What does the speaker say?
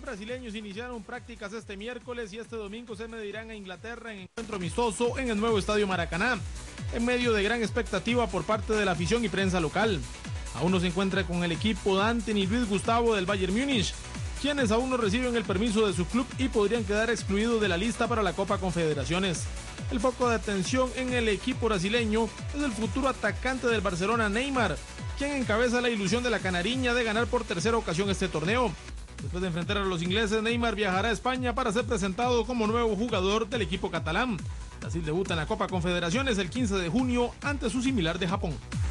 brasileños iniciaron prácticas este miércoles y este domingo se medirán a Inglaterra en encuentro amistoso en el nuevo Estadio Maracaná, en medio de gran expectativa por parte de la afición y prensa local. Aún no se encuentra con el equipo Dante ni Luis Gustavo del Bayern Múnich, quienes aún no reciben el permiso de su club y podrían quedar excluidos de la lista para la Copa Confederaciones. El foco de atención en el equipo brasileño es el futuro atacante del Barcelona, Neymar, quien encabeza la ilusión de la canariña de ganar por tercera ocasión este torneo. Después de enfrentar a los ingleses, Neymar viajará a España para ser presentado como nuevo jugador del equipo catalán. Brasil debuta en la Copa Confederaciones el 15 de junio ante su similar de Japón.